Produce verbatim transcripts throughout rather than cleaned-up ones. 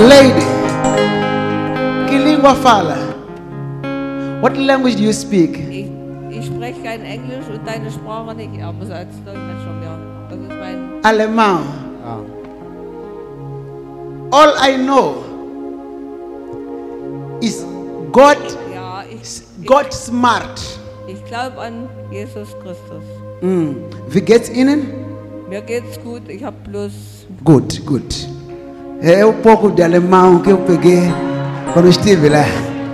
Lady, que língua fala? What language do you speak? Ich, ich spreche kein Englisch und deine Sprache nicht, aber so als Dolmetscher mir. Das ist mein... Alemão. Ah. All I know is God, Ja, ich, God smart. ich, ich glaube an Jesus Christus. Hum. Wie geht's Ihnen? Mir geht's gut, ich habe bloß... Good, good. É um pouco de alemão que eu peguei quando estive lá.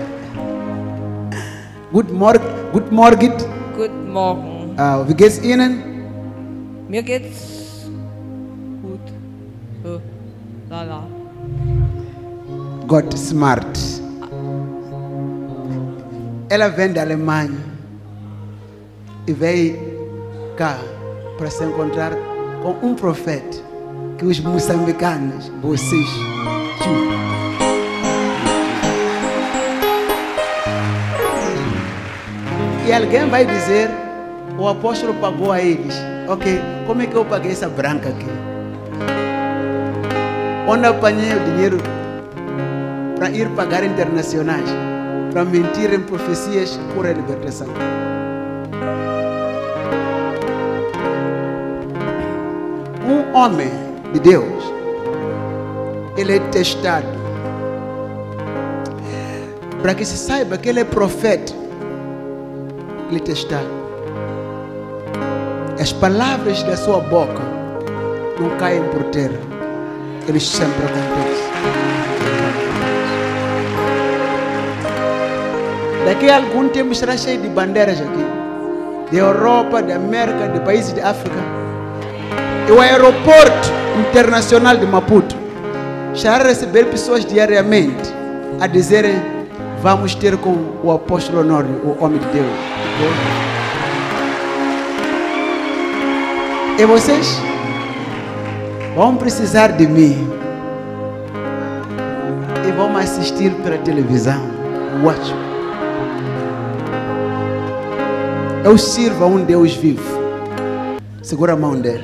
Good morning, good morning. Guten Morgen. Uh, wie geht's Ihnen? Mir geht's gut. So, lala. God smart. Ela vem da Alemanha e veio cá para se encontrar com um profeta que os moçambicanos, vocês, e alguém vai dizer, o apóstolo pagou a eles. Ok, como é que eu paguei essa branca aqui? Onde apanhei o dinheiro para ir pagar internacionais, para mentir em profecias por a libertação? Um homem de Deus, ele é testado para que se saiba que ele é profeta. Ele é testado. As palavras da sua boca não caem por terra, eles sempre acontecem. Daqui a algum tempo estará cheio de bandeiras aqui, da Europa, da América, de países de África. E o aeroporto internacional de Maputo estará a receber pessoas diariamente a dizerem: vamos ter com o apóstolo Honório, o homem de Deus. E vocês vão precisar de mim e vão assistir pela televisão. Watch. Eu sirvo a um Deus vivo. Segura a mão dele.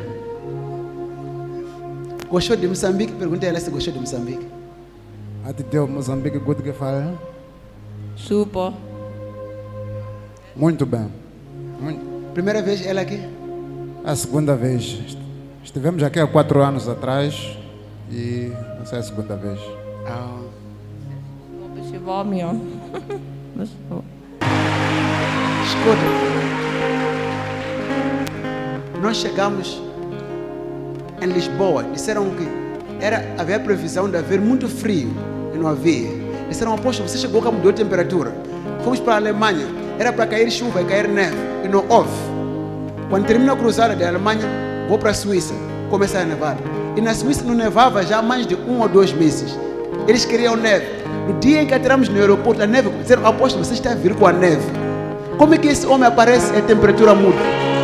Gostou de Moçambique? Pergunta a ela se gostou de Moçambique. A de Deus, Moçambique, good que fala? Super. Muito bem. Muito. Primeira vez ela aqui? É a segunda vez. Estivemos aqui há quatro anos atrás e não sei a segunda vez. Ah. Ein bisschen warm hier. Escuta. Nós chegamos em Lisboa. Disseram que era, havia previsão de haver muito frio e não havia. Disseram: apóstolo, você chegou cá, mudou a temperatura. Fomos para a Alemanha. Era para cair chuva e cair neve. E não houve. Quando termina a cruzada da Alemanha, vou para a Suíça. Começa a nevar. E na Suíça não nevava já há mais de um ou dois meses. Eles queriam neve. No dia em que entramos no aeroporto, a neve, disseram: apóstolo, você está a vir com a neve. Como é que esse homem aparece e a temperatura muda?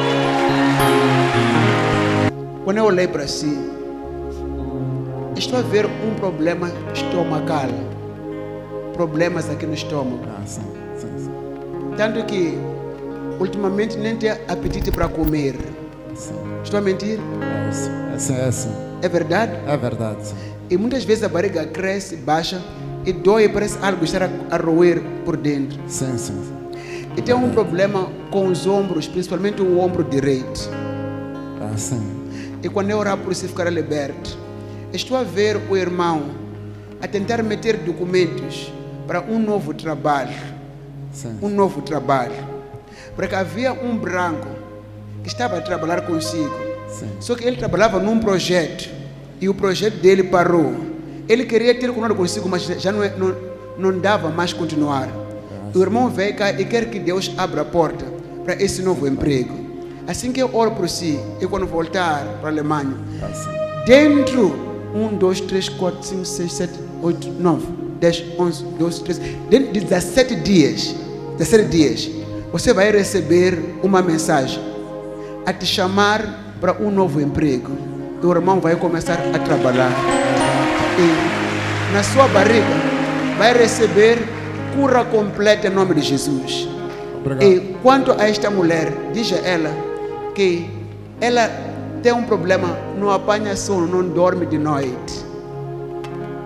Quando eu olhei para si, estou a ver um problema estomacal. Problemas aqui no estômago. Ah, sim, sim, sim. Tanto que, ultimamente, nem tem apetite para comer. Sim. Estou a mentir? É isso. É sim, é sim. É verdade? É verdade, sim. E muitas vezes a barriga cresce, baixa e dói, parece algo estar a roer por dentro. Sim, sim, sim. E tem um problema com os ombros, principalmente o ombro direito. Ah, sim. E quando eu orar por isso ficará liberto. Estou a ver o irmão a tentar meter documentos para um novo trabalho. Sim. Um novo trabalho. Porque havia um branco que estava a trabalhar consigo. Sim. Só que ele trabalhava num projeto e o projeto dele parou. Ele queria ter continuado consigo, mas já não, não, não dava mais continuar. O irmão veio cá e quer que Deus abra a porta para esse novo emprego. Assim que eu oro por si, e quando voltar para a Alemanha, Ah, sim. dentro um, dois, três, quatro, cinco, seis, sete, oito, nove, dez, onze, doze, treze, dentro de dezessete dias, dezessete dias, você vai receber uma mensagem a te chamar para um novo emprego. E o irmão vai começar a trabalhar. E na sua barriga vai receber cura completa em nome de Jesus. Obrigado. E quanto a esta mulher, diz a ela que ela tem um problema, não apanha sono, não dorme de noite.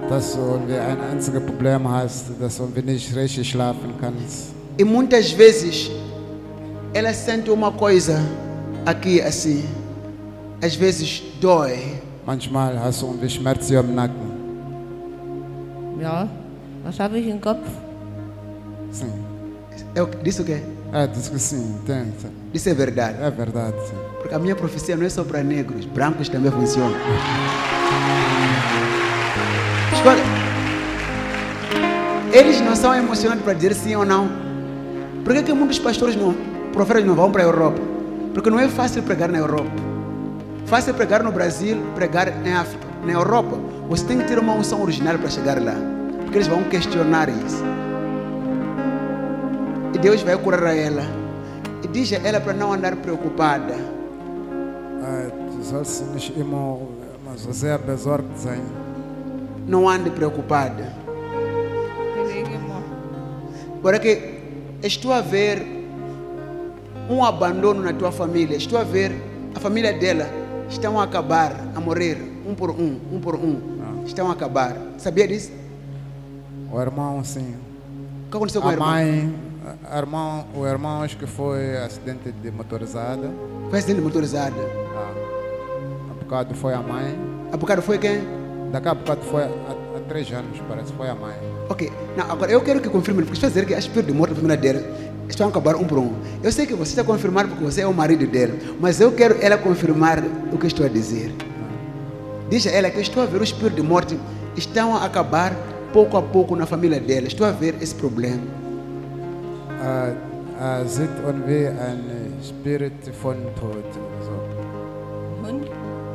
dass du irgendwie ein einziges Problem hast, dass du irgendwie nicht richtig schlafen kannst. E muitas vezes ela sente uma coisa aqui assim. Às vezes dói. Manchmal hast du irgendwie Schmerzen hier im Nacken. Ja, was habe ich im Kopf? Sim. Eu disse o quê? É, diz que sim, tem. sim. Isso é verdade. É verdade, sim. Porque a minha profecia não é só para negros, brancos também funciona. Escolha. Eles não são emocionados para dizer sim ou não. Por que, que muitos pastores não, profetas não vão para a Europa? Porque não é fácil pregar na Europa. Fácil pregar no Brasil, pregar em África. Na Europa, você tem que ter uma unção original para chegar lá. Porque eles vão questionar isso. E Deus vai curar a ela. E diz a ela para não andar preocupada. Äh, du sollst nicht immer, immer so sehr besorgt sein. Não ande preocupada. Porque estou a ver um abandono na tua família. Estou a ver a família dela estão a acabar, a morrer, um por um, um por um. Estão a acabar. Sabia disso? O irmão, sim. O que aconteceu com o A irmão? mãe, a irmão, o irmão acho que foi acidente de motorizada. Foi acidente motorizado. Ah, há bocado foi a mãe. A bocado foi quem? Daqui a bocado foi há, há três anos, parece, foi a mãe. Ok. Não, agora eu quero que confirme, porque está a dizer que as espírito de morte da família dela estão a acabar um por um. Eu sei que você está a confirmar porque você é o marido dela, mas eu quero ela confirmar o que estou a dizer. Diz a ela que eu estou a ver o espírito de morte estão a acabar pouco a pouco na família dela. Estou a ver esse problema. Äh, äh, sieht irgendwie ein Spirit von Tod. So. Hund?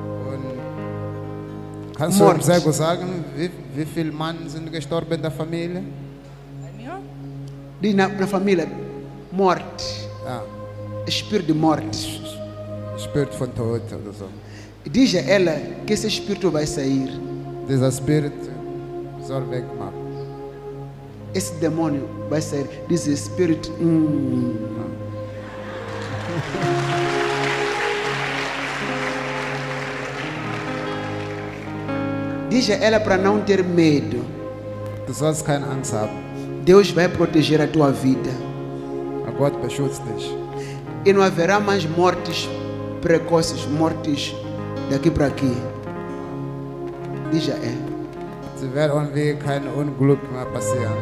Und kannst du Mord. im Sego sagen, wie, wie viele Mann sind gestorben in der Familie? Bei mir? Diz na, na família, morte, Ja, espírito de morte. Spirit von Tod oder so. Diz a ela que esse espírito vai sair. Dieser Spirit soll wegmachen. Esse demônio vai sair. Diz espírito. Hum. Diz a ela para não ter medo. Du sollst keine Angst haben. Deus vai proteger a tua vida. Gott beschützt dich. E não haverá mais mortes precoces, mortes daqui para aqui. Diz a ela. Es wird irgendwie kein Unglück mehr passieren.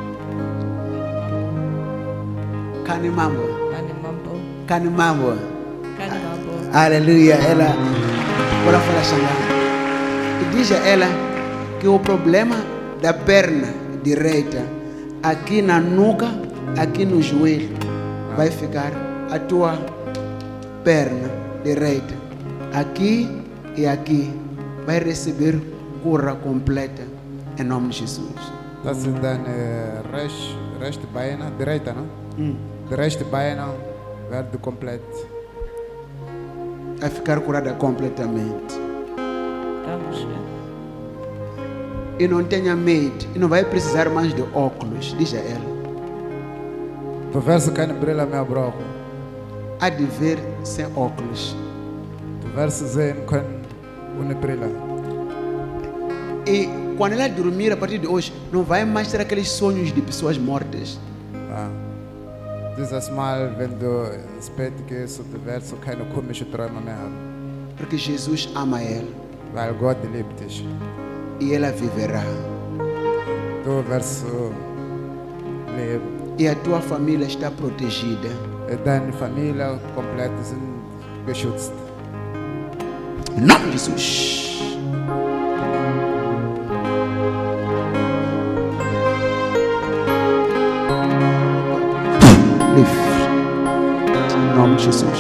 Canimambo. Canimambo. Canimambo. Canimambo. Aleluia. Ela. Bora falar xangana. E diz a ela que o problema da perna direita, aqui na nuca, aqui no joelho, vai ficar a tua perna direita. Aqui e aqui. Vai receber cura completa em nome de Jesus. Das sind deine rechte, rechte Beine, direita, ne? Hum. Die rechte Beine werden komplett. Vai ficar curada completamente. Dankeschön. E não tenha medo. E não vai precisar mais de óculos. Diz a ela. Du wirst keine Brille mehr brauchen. Há de ver sem óculos. Du wirst sehen können ohne Brille. E quando ela dormir a partir de hoje, não vai mais ter aqueles sonhos de pessoas mortas. Ja. Dieses Mal, wenn du ins Bett gehst, du wirst so keine komischen Träume mehr haben. Porque Jesus ama ela. Weil Gott liebt dich. E ela viverá. Du wirst so leben. E a tua família está protegida. Deine Familie komplett sind geschützt. Em nome de Jesus. Livre. Em nome de Jesus.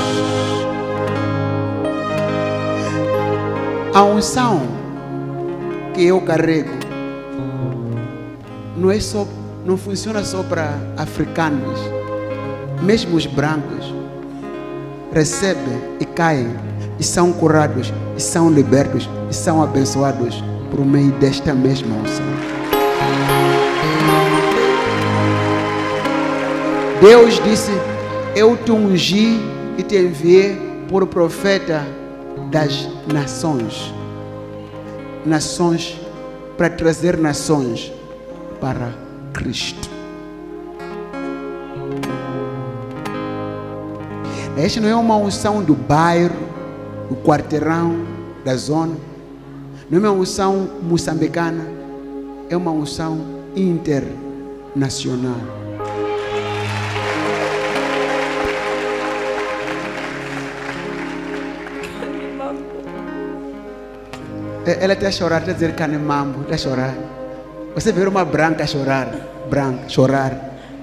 A unção que eu carrego não é só, não funciona só para africanos, mesmo os brancos recebem e caem e são curados e são libertos e são abençoados por meio desta mesma unção. Deus disse: eu te ungi e te enviei por profeta das nações. Nações para trazer nações para Cristo. Esta não é uma unção do bairro, do quarteirão, da zona. Não é uma unção moçambicana. É uma unção internacional. Ela está a chorar, está a dizer canemambo, está a chorar. Você vê uma branca chorar, branca, chorar.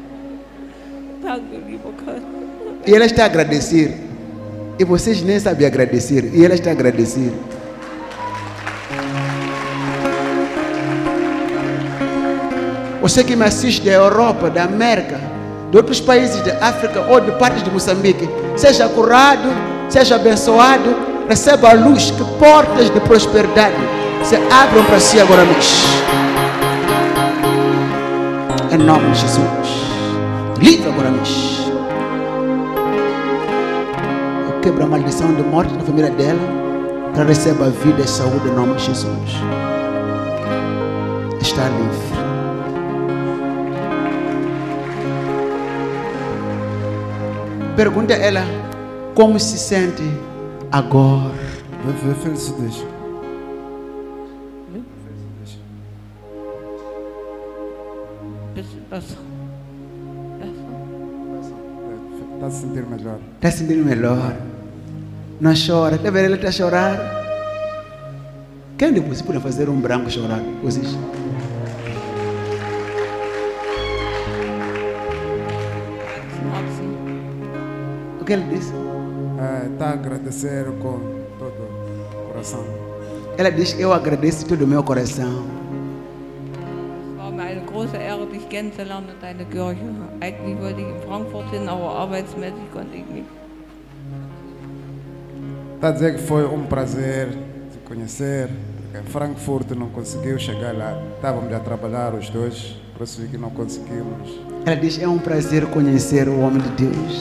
E ela está a agradecer. E vocês nem sabem agradecer. E ela está a agradecer. Você que me assiste da Europa, da América, de outros países da África ou de partes de Moçambique, seja curado, seja abençoado, receba a luz, que portas de prosperidade se abram para si agora mesmo. Em nome de Jesus. Livre agora mesmo. Eu quebro a maldição de morte na família dela, para receber a vida e saúde em nome de Jesus. Está livre. Pergunta a ela como se sente agora. Vê felicidade. Está a se sentir melhor. Está a se sentir melhor. Não chora. Está vendo? Ela está a chorar. Quem de vocês pode fazer um branco chorar? Vocês? O que ele disse? Está a agradecer com todo o coração. Ela diz: eu agradeço todo o meu coração. Es war mir eine große Ehre, dich kennenzulernen in deiner Kirche. Eigentlich wollte ich in Frankfurt hin, aber arbeitsmäßig konnte ich nicht. Está a dizer que foi um prazer te conhecer. Em Frankfurt não conseguiu chegar lá. Estávamos a trabalhar os dois, por isso que não conseguimos. Ela diz: é um prazer conhecer o homem de Deus.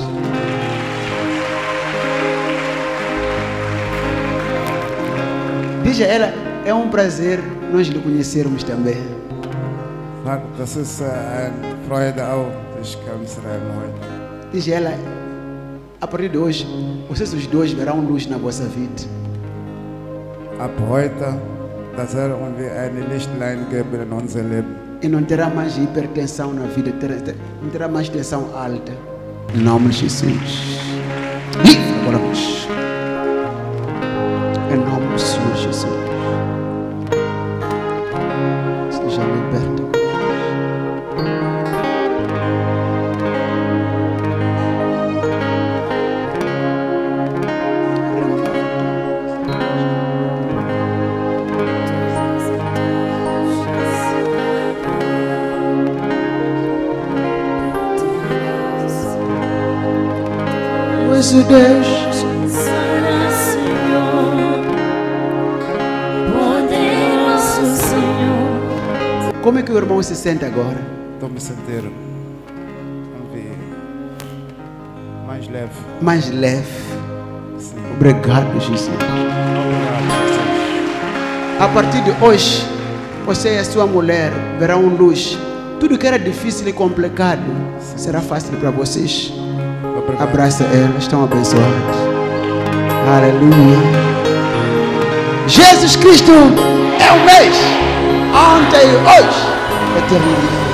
Diz a ela: é um prazer nós lhe conhecermos também. Das ist eine Freude auch, dich kennenzulernen heute. Diz a ela: a partir de hoje, vocês os dois verão luz na vossa vida. Ab heute, dass er uns eine Lichtlein geben in unser Leben. E não terá mais hipertensão na vida, terá, não terá mais tensão alta. Em nome de Jesus. Livre agora, vamos. Em nome do Senhor Jesus. Seja liberto. Pois o Deus Como é que o irmão se sente agora? Estou me sentindo mais leve. Mais leve. Sim. Obrigado, Jesus. A partir de hoje, você e a sua mulher verão luz. Tudo que era difícil e complicado será fácil para vocês. Obrigado. Abraça ela, estão abençoados. Aleluia. Jesus Cristo é o mês, ontem e hoje, eternamente.